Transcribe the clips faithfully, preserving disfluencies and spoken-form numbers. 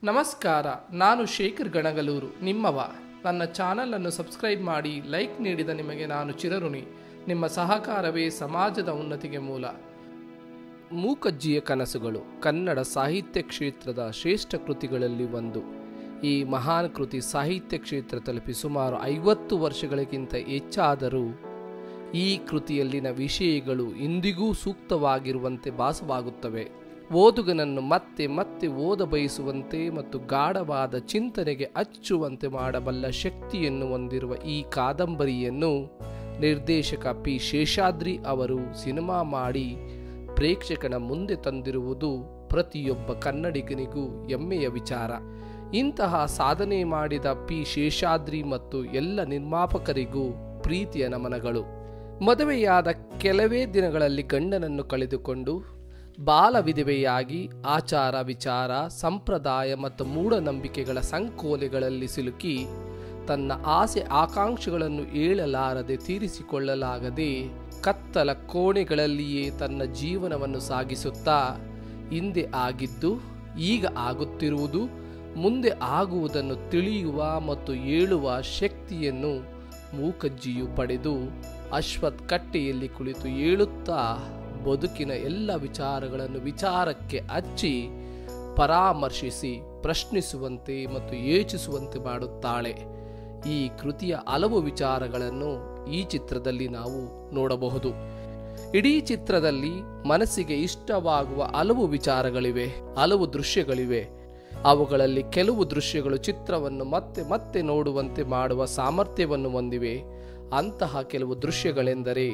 ನಮಸ್ಕಾರ, ನಾನು ಶೇಖರ್ ಗಣಗಲೂರು, ನಿಮ್ಮವ. ನನ್ನ ಚಾನಲನ್ನು ಸಬ್ಸ್ಕ್ರೈಬ್ ಮಾಡಿ ಲೈಕ್ ನೀಡಿದ ನಿಮಗೆ ನಾನು ಚಿರಋಣಿ. ನಿಮ್ಮ ಸಹಕಾರವೇ ಸಮಾಜದ ಉನ್ನತಿಗೆ ಮೂಲ. ಮೂಕಜ್ಜಿಯ ಕನಸುಗಳು ಕನ್ನಡ ಸಾಹಿತ್ಯ ಕ್ಷೇತ್ರದ ಶ್ರೇಷ್ಠ ಕೃತಿಗಳಲ್ಲಿ ಒಂದು. ಈ ಮಹಾನ್ ಕೃತಿ ಸಾಹಿತ್ಯ ಕ್ಷೇತ್ರ ತಲುಪಿ ಸುಮಾರು ಐವತ್ತು ವರ್ಷಗಳಿಗಿಂತ ಹೆಚ್ಚಾದರೂ ಈ ಕೃತಿಯಲ್ಲಿನ ವಿಷಯಗಳು ಇಂದಿಗೂ ಸೂಕ್ತವಾಗಿರುವಂತೆ ಭಾಸವಾಗುತ್ತವೆ. ಓದುಗನನ್ನು ಮತ್ತೆ ಮತ್ತೆ ಓದ ಬಯಸುವಂತೆ ಮತ್ತು ಗಾಢವಾದ ಚಿಂತನೆಗೆ ಹಚ್ಚುವಂತೆ ಮಾಡಬಲ್ಲ ಶಕ್ತಿಯನ್ನು ಹೊಂದಿರುವ ಈ ಕಾದಂಬರಿಯನ್ನು ನಿರ್ದೇಶಕ ಪಿ ಶೇಷಾದ್ರಿ ಅವರು ಸಿನಿಮಾ ಮಾಡಿ ಪ್ರೇಕ್ಷಕನ ಮುಂದೆ ತಂದಿರುವುದು ಪ್ರತಿಯೊಬ್ಬ ಕನ್ನಡಿಗನಿಗೂ ಹೆಮ್ಮೆಯ ವಿಚಾರ. ಇಂತಹ ಸಾಧನೆ ಮಾಡಿದ ಪಿ ಶೇಷಾದ್ರಿ ಮತ್ತು ಎಲ್ಲ ನಿರ್ಮಾಪಕರಿಗೂ ಪ್ರೀತಿಯ ನಮನಗಳು. ಮದುವೆಯಾದ ಕೆಲವೇ ದಿನಗಳಲ್ಲಿ ಗಂಡನನ್ನು ಕಳೆದುಕೊಂಡು ಬಾಲ ವಿಧವೆಯಾಗಿ ಆಚಾರ ವಿಚಾರ ಸಂಪ್ರದಾಯ ಮತ್ತು ಮೂಢನಂಬಿಕೆಗಳ ಸಂಕೋಲೆಗಳಲ್ಲಿ ಸಿಲುಕಿ ತನ್ನ ಆಸೆ ಆಕಾಂಕ್ಷೆಗಳನ್ನು ಏಳಲಾರದೆ ತೀರಿಸಿಕೊಳ್ಳಲಾಗದೆ ಕತ್ತಲ ಕೋಣೆಗಳಲ್ಲಿಯೇ ತನ್ನ ಜೀವನವನ್ನು ಸಾಗಿಸುತ್ತಾ ಹಿಂದೆ ಆಗಿದ್ದು ಈಗ ಆಗುತ್ತಿರುವುದು ಮುಂದೆ ಆಗುವುದನ್ನು ತಿಳಿಯುವ ಮತ್ತು ಏಳುವ ಶಕ್ತಿಯನ್ನು ಮೂಕಜ್ಜಿಯು ಪಡೆದು ಅಶ್ವತ್ ಕಟ್ಟೆಯಲ್ಲಿ ಕುಳಿತು ಏಳುತ್ತಾ ಬದುಕಿನ ಎಲ್ಲ ವಿಚಾರಗಳನ್ನು ವಿಚಾರಕ್ಕೆ ಹಚ್ಚಿ ಪರಾಮರ್ಶಿಸಿ ಪ್ರಶ್ನಿಸುವಂತೆ ಮತ್ತು ಯೋಚಿಸುವಂತೆ ಮಾಡುತ್ತಾಳೆ. ಈ ಕೃತಿಯ ಹಲವು ವಿಚಾರಗಳನ್ನು ಈ ಚಿತ್ರದಲ್ಲಿ ನಾವು ನೋಡಬಹುದು. ಇಡೀ ಚಿತ್ರದಲ್ಲಿ ಮನಸ್ಸಿಗೆ ಇಷ್ಟವಾಗುವ ಹಲವು ವಿಚಾರಗಳಿವೆ, ಹಲವು ದೃಶ್ಯಗಳಿವೆ. ಅವುಗಳಲ್ಲಿ ಕೆಲವು ದೃಶ್ಯಗಳು ಚಿತ್ರವನ್ನು ಮತ್ತೆ ಮತ್ತೆ ನೋಡುವಂತೆ ಮಾಡುವ ಸಾಮರ್ಥ್ಯವನ್ನು ಹೊಂದಿವೆ. ಅಂತಹ ಕೆಲವು ದೃಶ್ಯಗಳೆಂದರೆ,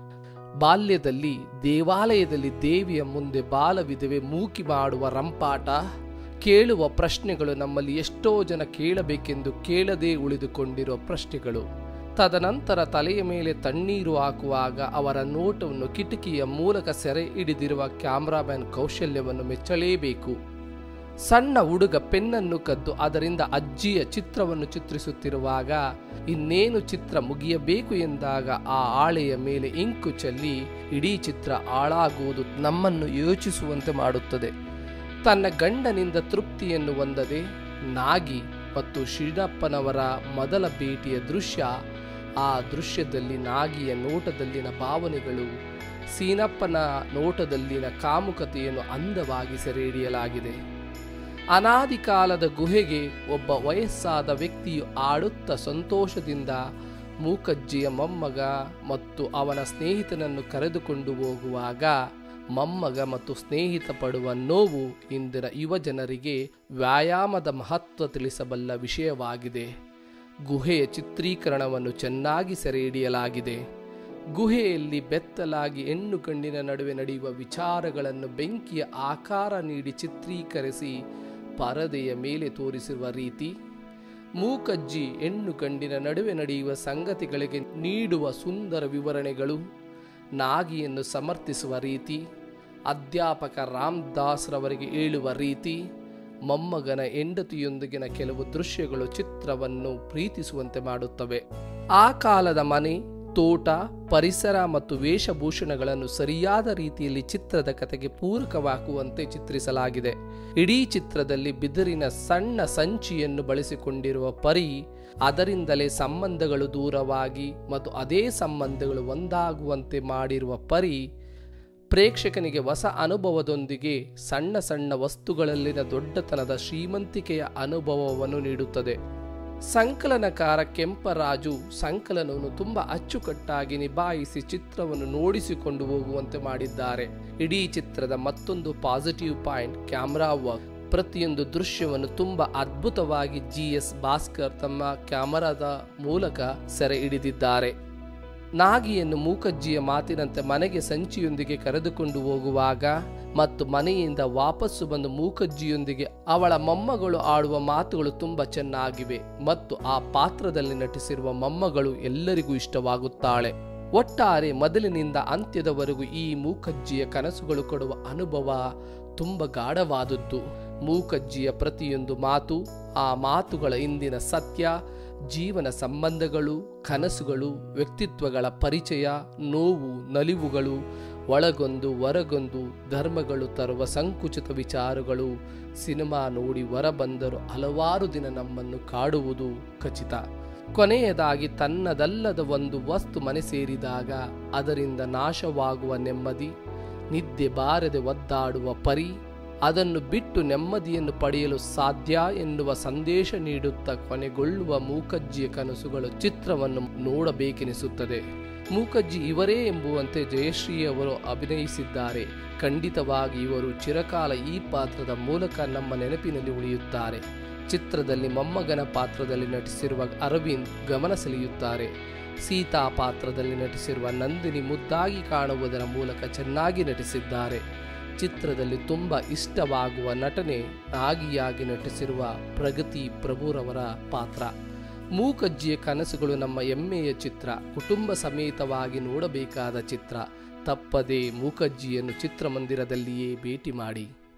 ಬಾಲ್ಯದಲ್ಲಿ ದೇವಾಲಯದಲ್ಲಿ ದೇವಿಯ ಮುಂದೆ ಬಾಲ ವಿಧವೆ ಮೂಕಿ ಮಾಡುವ ರಂಪಾಟ, ಕೇಳುವ ಪ್ರಶ್ನೆಗಳು, ನಮ್ಮಲ್ಲಿ ಎಷ್ಟೋ ಜನ ಕೇಳಬೇಕೆಂದು ಕೇಳದೇ ಉಳಿದುಕೊಂಡಿರುವ ಪ್ರಶ್ನೆಗಳು. ತದನಂತರ ತಲೆಯ ಮೇಲೆ ತಣ್ಣೀರು ಹಾಕುವಾಗ ಅವರ ನೋಟವನ್ನು ಕಿಟಕಿಯ ಮೂಲಕ ಸೆರೆ ಹಿಡಿದಿರುವ ಕ್ಯಾಮ್ರಾಮ್ಯಾನ್ ಕೌಶಲ್ಯವನ್ನು ಮೆಚ್ಚಲೇಬೇಕು. ಸಣ್ಣ ಹುಡುಗ ಪೆನ್ನನ್ನು ಕದ್ದು ಅದರಿಂದ ಅಜ್ಜಿಯ ಚಿತ್ರವನ್ನು ಚಿತ್ರಿಸುತ್ತಿರುವಾಗ ಇನ್ನೇನು ಚಿತ್ರ ಮುಗಿಯಬೇಕು ಎಂದಾಗ ಆ ಹಾಳೆಯ ಮೇಲೆ ಇಂಕು ಚೆಲ್ಲಿ ಇಡೀ ಚಿತ್ರ ಹಾಳಾಗುವುದು ನಮ್ಮನ್ನು ಯೋಚಿಸುವಂತೆ ಮಾಡುತ್ತದೆ. ತನ್ನ ಗಂಡನಿಂದ ತೃಪ್ತಿಯನ್ನು ಹೊಂದದೆ ನಾಗಿ ಮತ್ತು ಶಿಡಪ್ಪನವರ ಮೊದಲ ಭೇಟಿಯ ದೃಶ್ಯ, ಆ ದೃಶ್ಯದಲ್ಲಿ ನಾಗಿಯ ನೋಟದಲ್ಲಿನ ಭಾವನೆಗಳು, ಸೀನಪ್ಪನ ನೋಟದಲ್ಲಿನ ಕಾಮುಕತೆಯನ್ನು ಅಂದವಾಗಿ ಸೆರೆ ಹಿಡಿಯಲಾಗಿದೆ. ಅನಾದಿ ಕಾಲದ ಗುಹೆಗೆ ಒಬ್ಬ ವಯಸ್ಸಾದ ವ್ಯಕ್ತಿಯು ಆಡುತ್ತಾ ಸಂತೋಷದಿಂದ ಮೂಕಜ್ಜಿಯ ಮೊಮ್ಮಗ ಮತ್ತು ಅವನ ಸ್ನೇಹಿತನನ್ನು ಕರೆದುಕೊಂಡು ಹೋಗುವಾಗ ಮೊಮ್ಮಗ ಮತ್ತು ಸ್ನೇಹಿತ ಪಡುವ ನೋವು ಇಂದಿನ ಯುವ ಜನರಿಗೆ ವ್ಯಾಯಾಮದ ಮಹತ್ವ ತಿಳಿಸಬಲ್ಲ ವಿಷಯವಾಗಿದೆ. ಗುಹೆಯ ಚಿತ್ರೀಕರಣವನ್ನು ಚೆನ್ನಾಗಿ ಸೆರೆ ಹಿಡಿಯಲಾಗಿದೆ. ಗುಹೆಯಲ್ಲಿ ಬೆತ್ತಲಾಗಿ ಹೆಣ್ಣು ಗಂಡಿನ ನಡುವೆ ನಡೆಯುವ ವಿಚಾರಗಳನ್ನು ಬೆಂಕಿಯ ಆಕಾರ ನೀಡಿ ಚಿತ್ರೀಕರಿಸಿ ಪರದೆಯ ಮೇಲೆ ತೋರಿಸಿರುವ ರೀತಿ, ಮೂಕಜ್ಜಿ ಹೆಣ್ಣು ಗಂಡಿನ ನಡುವೆ ನಡೆಯುವ ಸಂಗತಿಗಳಿಗೆ ನೀಡುವ ಸುಂದರ ವಿವರಣೆಗಳು, ನಾಗಿಯನ್ನು ಸಮರ್ಥಿಸುವ ರೀತಿ, ಅಧ್ಯಾಪಕ ರಾಮ್ ದಾಸ್ ರವರಿಗೆ ಹೇಳುವ ರೀತಿ, ಮೊಮ್ಮಗನ ಹೆಂಡತಿಯೊಂದಿಗಿನ ಕೆಲವು ದೃಶ್ಯಗಳು ಚಿತ್ರವನ್ನು ಪ್ರೀತಿಸುವಂತೆ ಮಾಡುತ್ತವೆ. ಆ ಕಾಲದ ಮನೆ, ತೋಟ, ಪರಿಸರ ಮತ್ತು ವೇಷಭೂಷಣಗಳನ್ನು ಸರಿಯಾದ ರೀತಿಯಲ್ಲಿ ಚಿತ್ರದ ಕಥೆಗೆ ಪೂರಕವಾಗುವಂತೆ ಚಿತ್ರಿಸಲಾಗಿದೆ. ಇಡೀ ಚಿತ್ರದಲ್ಲಿ ಬಿದಿರಿನ ಸಣ್ಣ ಸಂಚಿಯನ್ನು ಬಳಸಿಕೊಂಡಿರುವ ಪರಿ, ಅದರಿಂದಲೇ ಸಂಬಂಧಗಳು ದೂರವಾಗಿ ಮತ್ತು ಅದೇ ಸಂಬಂಧಗಳು ಒಂದಾಗುವಂತೆ ಮಾಡಿರುವ ಪರಿ, ಪ್ರೇಕ್ಷಕನಿಗೆ ಹೊಸ ಅನುಭವದೊಂದಿಗೆ ಸಣ್ಣ ಸಣ್ಣ ವಸ್ತುಗಳಲ್ಲಿನ ದೊಡ್ಡತನದ ಶ್ರೀಮಂತಿಕೆಯ ಅನುಭವವನ್ನು ನೀಡುತ್ತದೆ. ಸಂಕಲನಕಾರ ಕೆಂಪರಾಜು ಸಂಕಲನವನ್ನು ತುಂಬ ಅಚ್ಚುಕಟ್ಟಾಗಿ ನಿಭಾಯಿಸಿ ಚಿತ್ರವನ್ನು ನೋಡಿಸಿಕೊಂಡು ಹೋಗುವಂತೆ ಮಾಡಿದ್ದಾರೆ. ಇಡೀ ಚಿತ್ರದ ಮತ್ತೊಂದು ಪಾಸಿಟಿವ್ ಪಾಯಿಂಟ್ ಕ್ಯಾಮ್ರಾ ವರ್ಕ್. ಪ್ರತಿಯೊಂದು ದೃಶ್ಯವನ್ನು ತುಂಬ ಅದ್ಭುತವಾಗಿ ಜಿ ಎಸ್ ಭಾಸ್ಕರ್ ತಮ್ಮ ಕ್ಯಾಮರಾದ ಮೂಲಕ ಸೆರೆ ಹಿಡಿದಿದ್ದಾರೆ. ನಾಗಿಯನ್ನು ಮೂಕಜ್ಜಿಯ ಮಾತಿನಂತೆ ಮನೆಗೆ ಸಂಚಿಯೊಂದಿಗೆ ಕರೆದುಕೊಂಡು ಹೋಗುವಾಗ ಮತ್ತು ಮನೆಯಿಂದ ವಾಪಸ್ಸು ಬಂದು ಮೂಕಜ್ಜಿಯೊಂದಿಗೆ ಅವಳ ಮೊಮ್ಮಗಳು ಆಡುವ ಮಾತುಗಳು ತುಂಬ ಚೆನ್ನಾಗಿವೆ ಮತ್ತು ಆ ಪಾತ್ರದಲ್ಲಿ ನಟಿಸಿರುವ ಮೊಮ್ಮಗಳು ಎಲ್ಲರಿಗೂ ಇಷ್ಟವಾಗುತ್ತಾಳೆ. ಒಟ್ಟಾರೆ ಮೊದಲಿನಿಂದ ಅಂತ್ಯದವರೆಗೂ ಈ ಮೂಕಜ್ಜಿಯ ಕನಸುಗಳು ಕೊಡುವ ಅನುಭವ ತುಂಬ ಗಾಢವಾದದ್ದು. ಮೂಕಜ್ಜಿಯ ಪ್ರತಿಯೊಂದು ಮಾತು, ಆ ಮಾತುಗಳ ಹಿಂದಿನ ಸತ್ಯ, ಜೀವನ ಸಂಬಂಧಗಳು, ಕನಸುಗಳು, ವ್ಯಕ್ತಿತ್ವಗಳ ಪರಿಚಯ, ನೋವು, ನಲಿವುಗಳು, ಒಳಗೊಂದು ಹೊರಗೊಂದು ಧರ್ಮಗಳು ತರುವ ಸಂಕುಚಿತ ವಿಚಾರಗಳು ಸಿನಿಮಾ ನೋಡಿ ಹೊರ ಬಂದರೂ ಹಲವಾರು ದಿನ ನಮ್ಮನ್ನು ಕಾಡುವುದು ಖಚಿತ. ಕೊನೆಯದಾಗಿ ತನ್ನದಲ್ಲದ ಒಂದು ವಸ್ತು ಮನೆ ಸೇರಿದಾಗ ಅದರಿಂದ ನಾಶವಾಗುವ ನೆಮ್ಮದಿ, ನಿದ್ದೆ ಬಾರದೆ ಒದ್ದಾಡುವ ಪರಿ, ಅದನ್ನು ಬಿಟ್ಟು ನೆಮ್ಮದಿಯನ್ನು ಪಡೆಯಲು ಸಾಧ್ಯ ಎನ್ನುವ ಸಂದೇಶ ನೀಡುತ್ತಾ ಕೊನೆಗೊಳ್ಳುವ ಮೂಕಜ್ಜಿಯ ಕನಸುಗಳು ಚಿತ್ರವನ್ನು ನೋಡಬೇಕೆನಿಸುತ್ತದೆ. ಮೂಕಜ್ಜಿ ಇವರೇ ಎಂಬುವಂತೆ ಜಯಶ್ರೀ ಅವರು ಅಭಿನಯಿಸಿದ್ದಾರೆ. ಖಂಡಿತವಾಗಿ ಇವರು ಚಿರಕಾಲ ಈ ಪಾತ್ರದ ಮೂಲಕ ನಮ್ಮ ನೆನಪಿನಲ್ಲಿ ಉಳಿಯುತ್ತಾರೆ. ಚಿತ್ರದಲ್ಲಿ ಮೊಮ್ಮಗನ ಪಾತ್ರದಲ್ಲಿ ನಟಿಸಿರುವ ಅರವಿಂದ್ ಗಮನ ಸೆಳೆಯುತ್ತಾರೆ. ಸೀತಾ ಪಾತ್ರದಲ್ಲಿ ನಟಿಸಿರುವ ನಂದಿನಿ ಮುದ್ದಾಗಿ ಕಾಣುವುದರ ಮೂಲಕ ಚೆನ್ನಾಗಿ ನಟಿಸಿದ್ದಾರೆ. ಚಿತ್ರದಲ್ಲಿ ತುಂಬ ಇಷ್ಟವಾಗುವ ನಟನೆ ನಾಗಿಯಾಗಿ ನಟಿಸಿರುವ ಪ್ರಗತಿ ಪ್ರಭುರವರ ಪಾತ್ರ. ಮೂಕಜ್ಜಿಯ ಕನಸುಗಳು ನಮ್ಮ ಹೆಮ್ಮೆಯ ಚಿತ್ರ, ಕುಟುಂಬ ಸಮೇತವಾಗಿ ನೋಡಬೇಕಾದ ಚಿತ್ರ. ತಪ್ಪದೇ ಮೂಕಜ್ಜಿಯನ್ನು ಚಿತ್ರಮಂದಿರದಲ್ಲಿಯೇ ಭೇಟಿ ಮಾಡಿ.